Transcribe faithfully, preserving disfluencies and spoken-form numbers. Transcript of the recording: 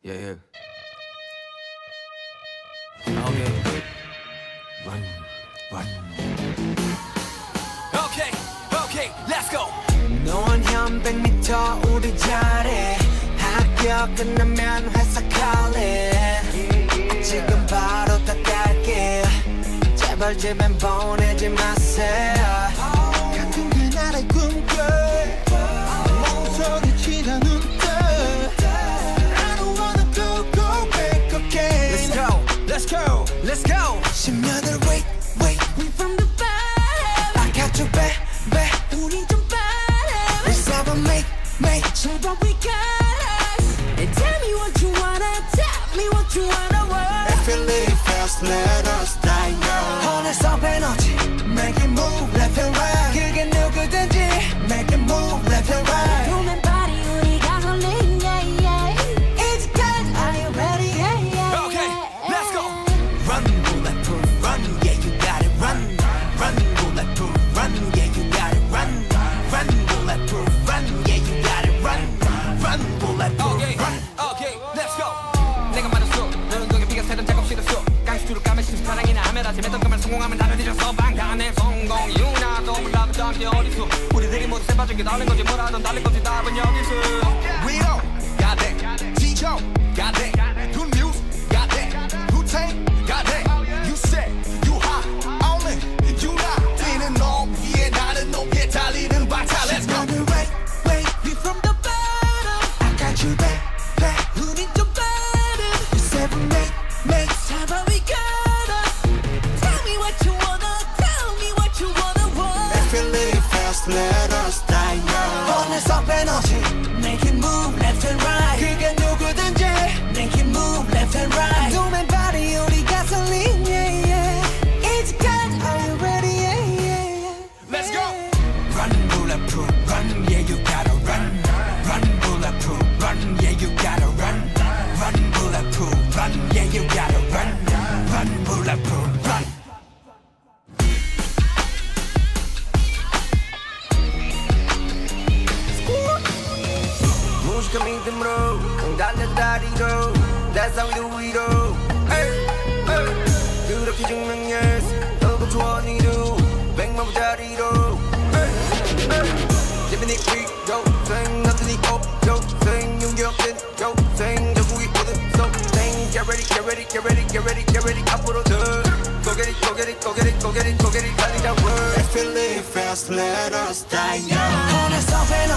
Yeah, yeah. Okay. Run, run. Okay, okay, let's go. 너는 한 백 미터 우리 자리 학교 끝나면 회사 갈래 지금 바로 다 갈게 제발 집엔 보내지 마세요 같은 그날의 꿈꿔 멍청이치다 눈떠 I don't wanna go go back again Let's go, let's go, let's go. 십 년을 wait wait We from the bottom I got you back back 우리 좀 빠르 We seven make make 제발 we got us And tell me what you wanna tell me what you wanna want If you live fast let us die young 혼에서 에너지 Make it move left and right 그게 누구든지 Make it move left and right 보면 party 우리 가솔린 yeah yeah It's good are you ready yeah yeah Okay, let's go. Run, bulletproof, run, yeah you got it. Run, run, bulletproof, run, yeah you got it. Run, run, bulletproof, run, yeah you got it. Run, run, bulletproof, okay, run. Okay, let's go. 내가 말했어, 너는 거기 비가 새던 작업 싫었어. 깡스투를 까면 심사랑이나 하면 하지 맺던 그만 성공하면 다들 잊었어. 방탄의 성공 이유나도 몰라도 저기 어딨어. 우리들이 모두 세봐준 게 다른 거지 뭐라던 다른 거지 답은 여기 있어. We don't got that. T-Joe got that. Good news got that. Wu-Tang got that. You said you hot only you not 뛰는 놈이에 나는 놈에 달리는 방탄. Let's go. 너는 wait wait We from the bottom I got you back back 우린 좀 빠른 We seven make make 제발 we got us Tell me what you wanna tell me what you wanna want If you live fast let us die young 혼에서 에너지 Make it move left and right 그게 누구든지 Make it move left and right 도맨 party 우리 가솔린 yeah yeah It's good are you ready yeah yeah yeah Let's go. Run, bulletproof, run, yeah you gotta run. Run, bulletproof, run, yeah you gotta run. Run, bulletproof, run, yeah you gotta run. Run, bulletproof, run. música 믿음으로 달려 다리로 That's how we do it all hey, hey. 그렇게 증명해 너도 좋아 니도 백만부짜리로 hey, hey. Living it free 요생 나한테 요생 용기없는 요생 전국이 모든 소생 Get ready get ready get ready get ready get ready 앞으로 더 Go get it go get it go get it go get it go get it 달리자 word If you live fast let us die young 혼에서